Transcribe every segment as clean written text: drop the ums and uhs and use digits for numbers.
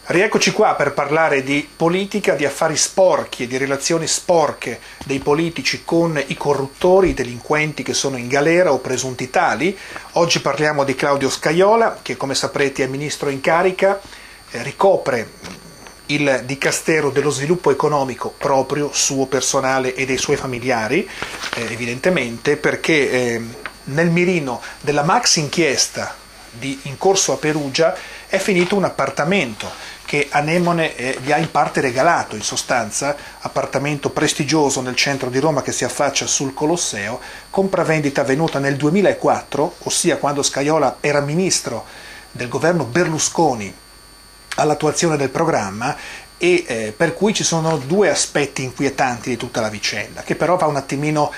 Rieccoci qua per parlare di politica, di affari sporchi e di relazioni sporche dei politici con i corruttori, i delinquenti che sono in galera o presunti tali. Oggi parliamo di Claudio Scajola, che come saprete è ministro in carica, ricopre il dicastero dello sviluppo economico proprio suo personale e dei suoi familiari, evidentemente perché nel mirino della maxi inchiesta in corso a Perugia è finito un appartamento che Anemone gli ha in parte regalato, in sostanza, appartamento prestigioso nel centro di Roma che si affaccia sul Colosseo, compravendita avvenuta nel 2004, ossia quando Scajola era ministro del governo Berlusconi all'attuazione del programma, e per cui ci sono due aspetti inquietanti di tutta la vicenda, che però va un attimino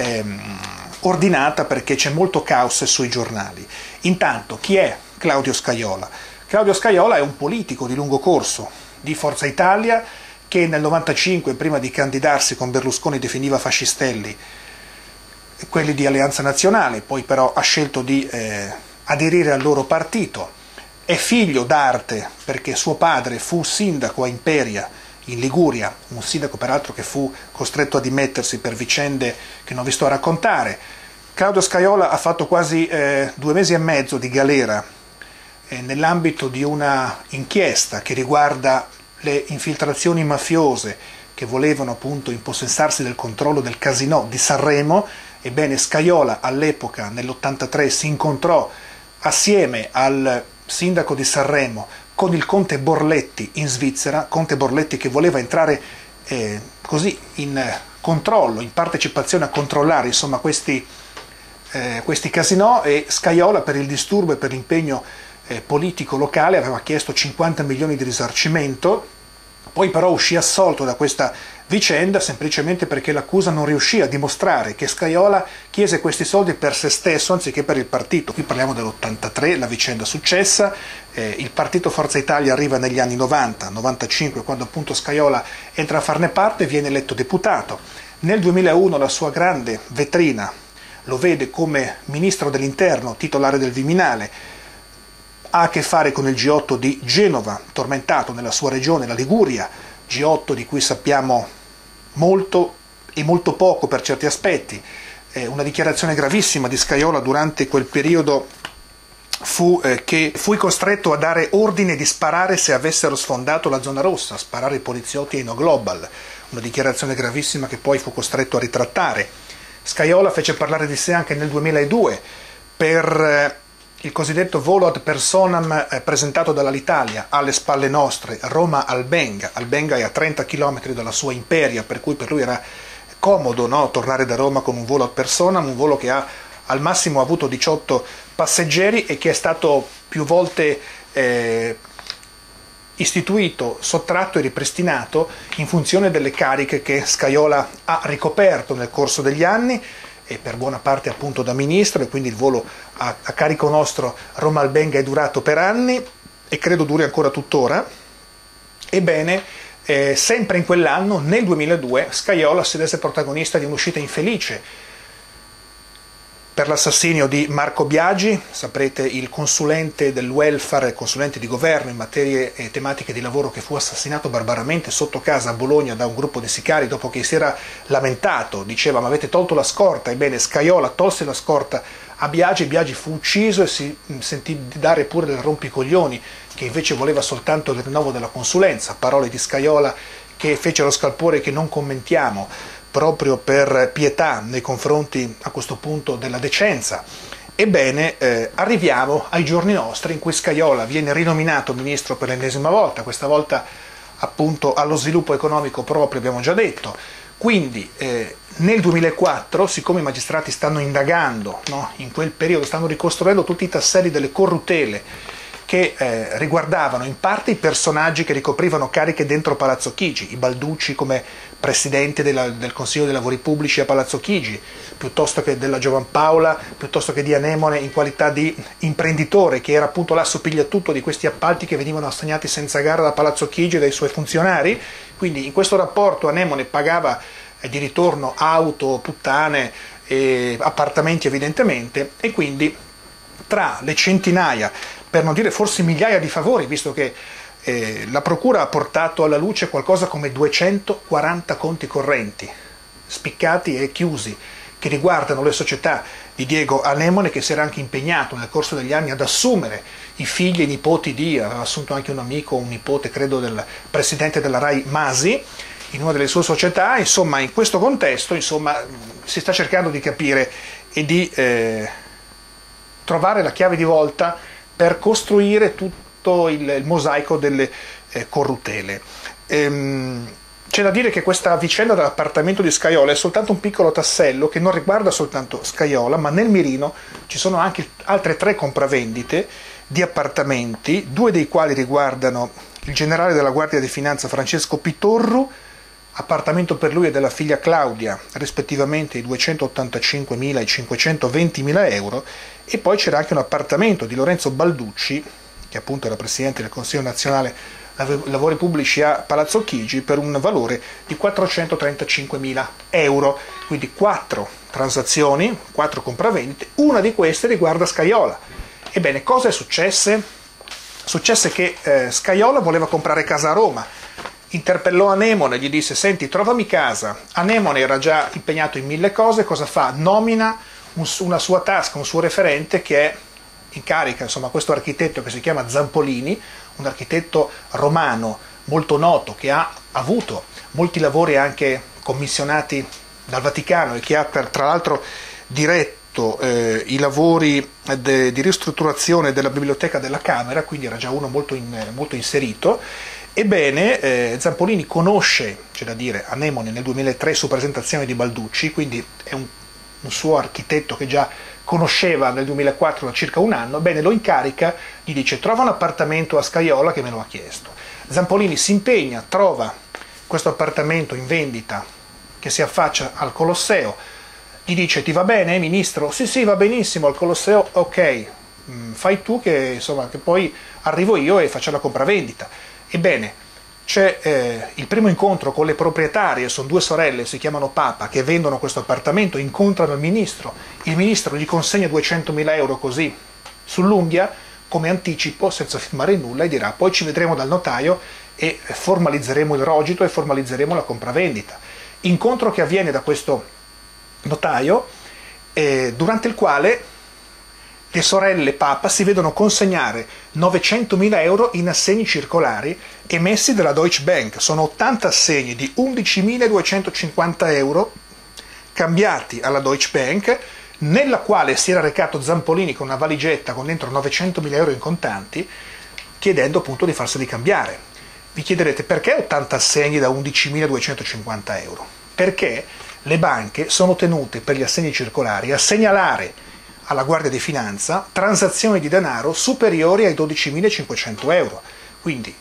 ordinata perché c'è molto caos sui giornali. Intanto, chi è Claudio Scajola? Claudio Scajola è un politico di lungo corso di Forza Italia che nel 95, prima di candidarsi con Berlusconi, definiva fascistelli quelli di Alleanza Nazionale, poi però ha scelto di aderire al loro partito. È figlio d'arte perché suo padre fu sindaco a Imperia, in Liguria, un sindaco peraltro che fu costretto a dimettersi per vicende che non vi sto a raccontare. Claudio Scajola ha fatto quasi 2 mesi e mezzo di galera nell'ambito di una inchiesta che riguarda le infiltrazioni mafiose che volevano appunto impossessarsi del controllo del casinò di Sanremo. Ebbene, Scajola all'epoca, nell'83, si incontrò assieme al sindaco di Sanremo con il conte Borletti in Svizzera, conte Borletti che voleva entrare così in controllo, in partecipazione a controllare insomma questi casinò, e Scajola, per il disturbo e per l'impegno politico locale, aveva chiesto 50 milioni di risarcimento. Poi però uscì assolto da questa vicenda semplicemente perché l'accusa non riuscì a dimostrare che Scajola chiese questi soldi per se stesso anziché per il partito. Qui parliamo dell'83, la vicenda successa, il partito Forza Italia arriva negli anni 90, 95, quando appunto Scajola entra a farne parte e viene eletto deputato. Nel 2001 la sua grande vetrina lo vede come ministro dell'interno, titolare del Viminale. Ha a che fare con il G8 di Genova, tormentato nella sua regione, la Liguria, G8 di cui sappiamo molto e molto poco per certi aspetti. Una dichiarazione gravissima di Scajola durante quel periodo fu che fui costretto a dare ordine di sparare se avessero sfondato la zona rossa, sparare ai poliziotti e ai No Global. Una dichiarazione gravissima che poi fu costretto a ritrattare. Scajola fece parlare di sé anche nel 2002 per il cosiddetto volo ad personam presentato dall'Alitalia alle spalle nostre, Roma-Albenga. Albenga è a 30 km dalla sua Imperia, per cui per lui era comodo, no, tornare da Roma con un volo ad personam, un volo che ha al massimo avuto 18 passeggeri e che è stato più volte istituito, sottratto e ripristinato in funzione delle cariche che Scajola ha ricoperto nel corso degli anni, e per buona parte appunto da ministro, e quindi il volo a carico nostro Roma-Albenga è durato per anni e credo duri ancora tuttora. Ebbene, sempre in quell'anno, nel 2002, Scajola si rese protagonista di un'uscita infelice per l'assassinio di Marco Biagi, saprete, il consulente del welfare, consulente di governo in materie e tematiche di lavoro, che fu assassinato barbaramente sotto casa a Bologna da un gruppo di sicari dopo che si era lamentato, diceva ma avete tolto la scorta. Ebbene, Scajola tolse la scorta a Biagi, Biagi fu ucciso e si sentì dare pure del rompicoglioni, che invece voleva soltanto il rinnovo della consulenza, parole di Scajola che fecero scalpore, che non commentiamo, proprio per pietà nei confronti a questo punto della decenza. Ebbene, arriviamo ai giorni nostri in cui Scajola viene rinominato ministro per l'ennesima volta, questa volta appunto allo sviluppo economico proprio, abbiamo già detto. Quindi nel 2004, siccome i magistrati stanno indagando, no, in quel periodo stanno ricostruendo tutti i tasselli delle corruttele che riguardavano in parte i personaggi che ricoprivano cariche dentro Palazzo Chigi, i Balducci come presidente del Consiglio dei Lavori Pubblici a Palazzo Chigi, piuttosto che della Giovanpaola, piuttosto che di Anemone in qualità di imprenditore, che era appunto l'asso pigliatutto di questi appalti che venivano assegnati senza gara da Palazzo Chigi e dai suoi funzionari. Quindi in questo rapporto Anemone pagava di ritorno auto, puttane, appartamenti evidentemente, e quindi tra le centinaia, per non dire forse migliaia di favori, visto che la procura ha portato alla luce qualcosa come 240 conti correnti, spiccati e chiusi, che riguardano le società di Diego Anemone, che si era anche impegnato nel corso degli anni ad assumere i figli e i nipoti aveva assunto anche un amico, un nipote credo del presidente della RAI Masi, in una delle sue società. Insomma, in questo contesto si sta cercando di capire e di trovare la chiave di volta per costruire tutto il mosaico delle corruttele. C'è da dire che questa vicenda dell'appartamento di Scajola è soltanto un piccolo tassello che non riguarda soltanto Scajola, ma nel mirino ci sono anche altre 3 compravendite di appartamenti, 2 dei quali riguardano il generale della Guardia di Finanza Francesco Pitorru, appartamento per lui e della figlia Claudia, rispettivamente i 285.000 e 520.000 euro, e poi c'era anche un appartamento di Lorenzo Balducci, che appunto era presidente del Consiglio nazionale lavori pubblici a Palazzo Chigi, per un valore di 435.000 euro. Quindi 4 transazioni, 4 compravendite, una di queste riguarda Scajola. Ebbene, cosa è successo? Successe che Scajola voleva comprare casa a Roma, interpellò Anemone, gli disse: senti, trovami casa. Anemone era già impegnato in 1000 cose, cosa fa? Nomina una sua task, un suo referente che è in carica, insomma, questo architetto che si chiama Zampolini, un architetto romano molto noto, che ha avuto molti lavori anche commissionati dal Vaticano e che ha tra l'altro diretto i lavori di ristrutturazione della biblioteca della Camera, quindi era già uno molto inserito. Ebbene, Zampolini conosce, c'è da dire, Anemone nel 2003 su presentazione di Balducci, quindi è un suo architetto che già conosceva nel 2004 da circa un anno. Bene, lo incarica, gli dice: trova un appartamento a Scajola che me lo ha chiesto. Zampolini si impegna, trova questo appartamento in vendita che si affaccia al Colosseo, gli dice: ti va bene, ministro? Sì, va benissimo, al Colosseo, ok, fai tu che poi arrivo io e faccio la compravendita. Ebbene, c'è il primo incontro con le proprietarie, sono 2 sorelle, si chiamano Papa, che vendono questo appartamento, incontrano il ministro gli consegna 200.000 euro così sull'unghia come anticipo, senza firmare nulla, e dirà: poi ci vedremo dal notaio e formalizzeremo il rogito e formalizzeremo la compravendita. Incontro che avviene da questo notaio, durante il quale le sorelle Papa si vedono consegnare 900.000 euro in assegni circolari emessi dalla Deutsche Bank. Sono 80 assegni di 11.250 euro cambiati alla Deutsche Bank, nella quale si era recato Zampolini con una valigetta con dentro 900.000 euro in contanti, chiedendo appunto di farseli cambiare. Vi chiederete: perché 80 assegni da 11.250 euro? Perché le banche sono tenute per gli assegni circolari a segnalare alla Guardia di Finanza transazioni di denaro superiori ai 12.500 euro. Quindi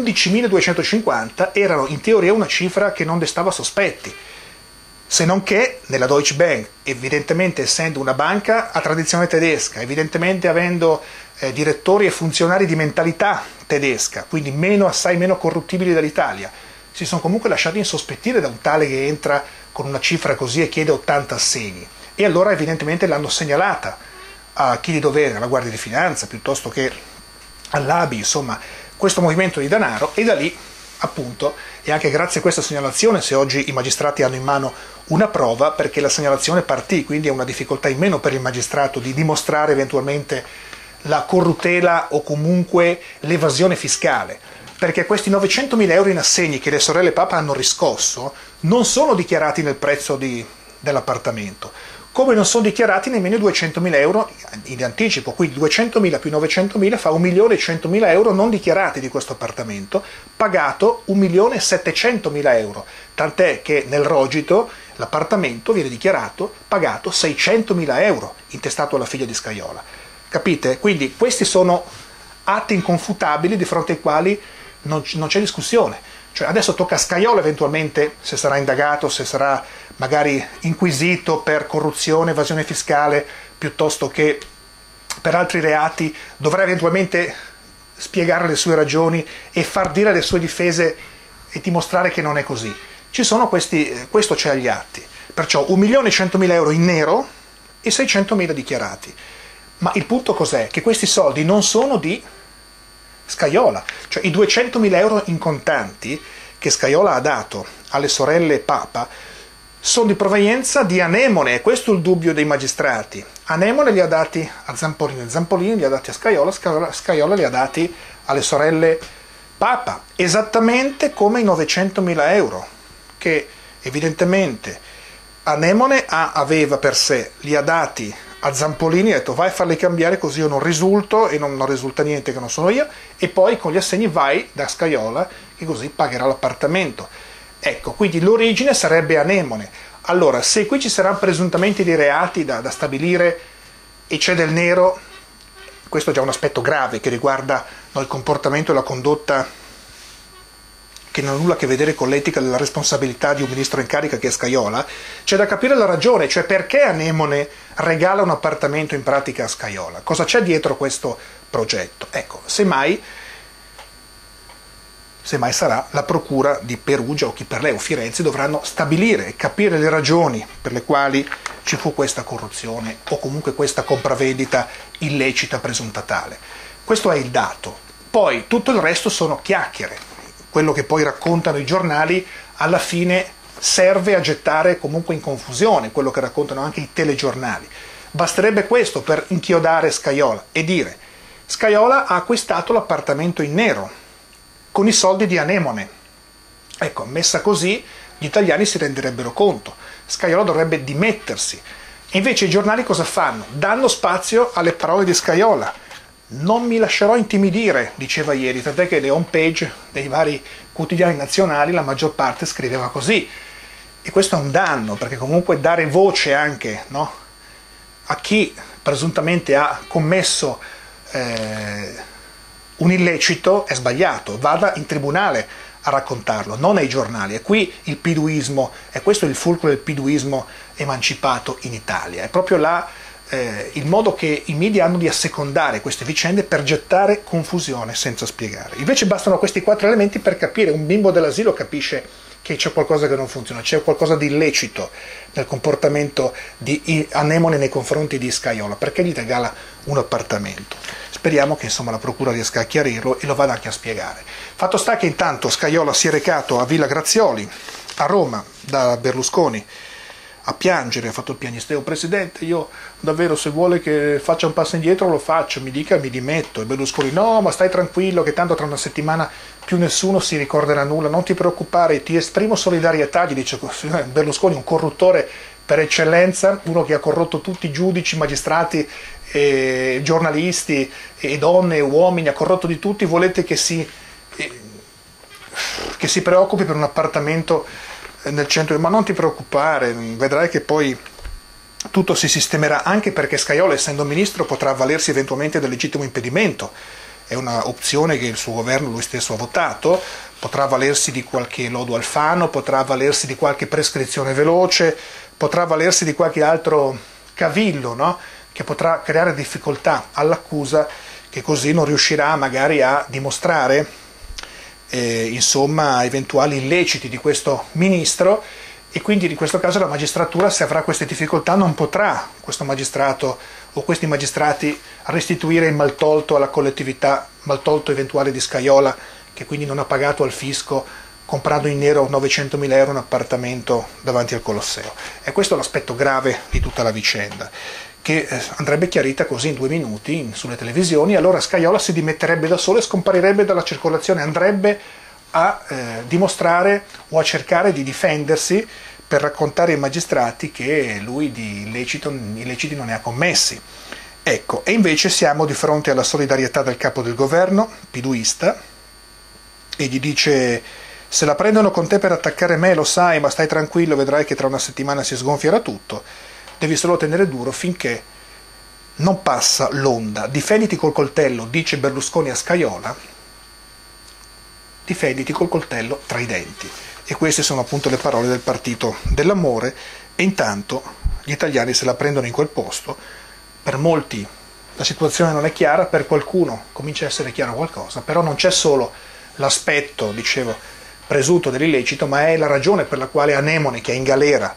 11.250 erano in teoria una cifra che non destava sospetti, se non che nella Deutsche Bank, evidentemente essendo una banca a tradizione tedesca, evidentemente avendo direttori e funzionari di mentalità tedesca, quindi assai meno corruttibili dell'Italia, si sono comunque lasciati insospettire da un tale che entra con una cifra così e chiede 80 assegni. E allora evidentemente l'hanno segnalata a chi di dovere, alla Guardia di Finanza, piuttosto che all'ABI, insomma, questo movimento di denaro, e da lì, appunto, e anche grazie a questa segnalazione, se oggi i magistrati hanno in mano una prova, perché la segnalazione partì, quindi è una difficoltà in meno per il magistrato di dimostrare eventualmente la corruttela o comunque l'evasione fiscale, perché questi 900.000 euro in assegni che le sorelle Papa hanno riscosso non sono dichiarati nel prezzo dell'appartamento, come non sono dichiarati nemmeno i 200.000 euro in anticipo, quindi 200.000 più 900.000 fa 1.100.000 euro non dichiarati di questo appartamento, pagato 1.700.000 euro, tant'è che nel rogito l'appartamento viene dichiarato pagato 600.000 euro, intestato alla figlia di Scajola. Capite? Quindi questi sono atti inconfutabili di fronte ai quali non c'è discussione. Cioè adesso tocca a Scajola eventualmente, se sarà indagato, se sarà magari inquisito per corruzione, evasione fiscale, piuttosto che per altri reati, dovrà eventualmente spiegare le sue ragioni e far dire le sue difese e dimostrare che non è così. Ci sono questo c'è agli atti. Perciò 1.100.000 euro in nero e 600.000 dichiarati. Ma il punto cos'è? Che questi soldi non sono di Scajola, cioè i 200.000 euro in contanti che Scajola ha dato alle sorelle Papa sono di provenienza di Anemone, e questo è il dubbio dei magistrati. Anemone li ha dati a Zampolini, Zampolini li ha dati a Scajola, Scajola li ha dati alle sorelle Papa, esattamente come i 900.000 euro che evidentemente Anemone aveva per sé, li ha dati a Zampolini, ha detto vai a farli cambiare così io non risulto e non risulta niente che non sono io, e poi con gli assegni vai da Scajola che così pagherà l'appartamento. Ecco, quindi l'origine sarebbe Anemone. Allora, se qui ci saranno presuntamente dei reati da stabilire e c'è del nero, questo è già un aspetto grave che riguarda il comportamento e la condotta che non ha nulla a che vedere con l'etica della responsabilità di un ministro in carica che è Scajola. C'è da capire la ragione, cioè perché Anemone regala un appartamento in pratica a Scajola. Cosa c'è dietro questo progetto? Ecco, semmai sarà la procura di Perugia o chi per lei o Firenze dovranno stabilire e capire le ragioni per le quali ci fu questa corruzione o comunque questa compravendita illecita presunta tale. Questo è il dato. Poi tutto il resto sono chiacchiere. Quello che poi raccontano i giornali alla fine serve a gettare comunque in confusione quello che raccontano anche i telegiornali. Basterebbe questo per inchiodare Scajola e dire: Scajola ha acquistato l'appartamento in nero con i soldi di Anemone. Ecco, messa così gli italiani si renderebbero conto. Scajola dovrebbe dimettersi. E invece i giornali cosa fanno? Danno spazio alle parole di Scajola. Non mi lascerò intimidire, diceva ieri, tant'è che le home page dei vari quotidiani nazionali la maggior parte scriveva così. E questo è un danno, perché comunque dare voce anche, no, a chi presuntamente ha commesso un illecito è sbagliato, vada in tribunale a raccontarlo, non ai giornali. E qui il piduismo, e questo è il fulcro del piduismo emancipato in Italia, è proprio il modo che i media hanno di assecondare queste vicende per gettare confusione senza spiegare. Invece bastano questi 4 elementi per capire, un bimbo dell'asilo capisce che c'è qualcosa che non funziona, c'è qualcosa di illecito nel comportamento di Anemone nei confronti di Scajola, perché gli regala un appartamento. Speriamo che insomma la procura riesca a chiarirlo e lo vada anche a spiegare. Fatto sta che intanto Scajola si è recato a Villa Grazioli, a Roma, da Berlusconi, a piangere, ha fatto il piagnisteo: Presidente, io davvero, se vuole che faccia un passo indietro lo faccio, mi dica, mi dimetto. E Berlusconi: no, ma stai tranquillo che tanto tra una settimana più nessuno si ricorderà nulla, non ti preoccupare, ti esprimo solidarietà, gli dice Berlusconi, un corruttore per eccellenza, uno che ha corrotto tutti i giudici, magistrati, giornalisti, e donne e uomini, ha corrotto di tutti, volete che si preoccupi per un appartamento nel centro? Ma non ti preoccupare, vedrai che poi tutto si sistemerà, anche perché Scajola, essendo ministro, potrà avvalersi eventualmente del legittimo impedimento. È una opzione che il suo governo, lui stesso, ha votato. Potrà avvalersi di qualche lodo Alfano, potrà avvalersi di qualche prescrizione veloce, potrà avvalersi di qualche altro cavillo, no? Che potrà creare difficoltà all'accusa, che così non riuscirà magari a dimostrare insomma eventuali illeciti di questo ministro, e quindi in questo caso la magistratura, se avrà queste difficoltà, non potrà questo magistrato o questi magistrati restituire il maltolto alla collettività, maltolto eventuale di Scajola, che quindi non ha pagato al fisco comprando in nero 900.000 euro un appartamento davanti al Colosseo. E questo è l'aspetto grave di tutta la vicenda, che andrebbe chiarita così in 2 minuti sulle televisioni. Allora Scajola si dimetterebbe da solo e scomparirebbe dalla circolazione, andrebbe a dimostrare o a cercare di difendersi per raccontare ai magistrati che lui di illeciti non ne ha commessi. Ecco, e invece siamo di fronte alla solidarietà del capo del governo, piduista, e gli dice: se la prendono con te per attaccare me, lo sai, ma stai tranquillo, vedrai che tra una settimana si sgonfierà tutto, devi solo tenere duro finché non passa l'onda. Difenditi col coltello, dice Berlusconi a Scajola, difenditi col coltello tra i denti. E queste sono appunto le parole del partito dell'amore. E intanto gli italiani se la prendono in quel posto. Per molti la situazione non è chiara, per qualcuno comincia a essere chiaro qualcosa, però non c'è solo l'aspetto, dicevo, presunto dell'illecito, ma è la ragione per la quale Anemone, che è in galera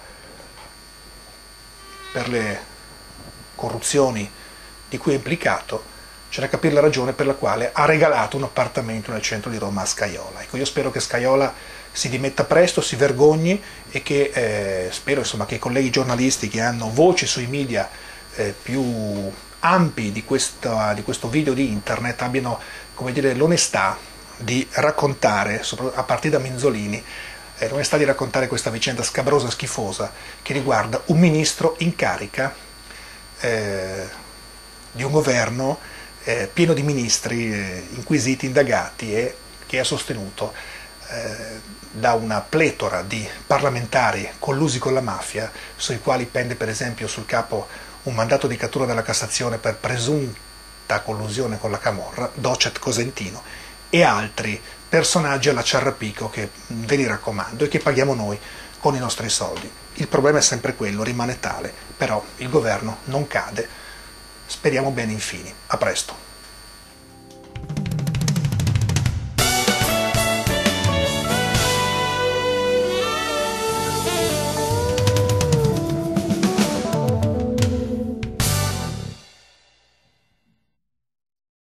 per le corruzioni di cui è implicato, c'è da capire la ragione per la quale ha regalato un appartamento nel centro di Roma a Scajola. Ecco, io spero che Scajola si dimetta presto, si vergogni e che spero insomma, che i colleghi giornalisti che hanno voce sui media più ampi di questo video di internet abbiano, come dire, l'onestà di raccontare, a partire da Minzolini, l'onestà di raccontare questa vicenda scabrosa, schifosa, che riguarda un ministro in carica di un governo pieno di ministri inquisiti, indagati e che è sostenuto da una pletora di parlamentari collusi con la mafia, sui quali pende per esempio sul capo un mandato di cattura della Cassazione per presunta collusione con la Camorra, Docet Cosentino, e altri personaggi alla Ciarrapico che ve li raccomando e che paghiamo noi con i nostri soldi. Il problema è sempre quello, rimane tale, però il governo non cade. Speriamo bene infine. A presto.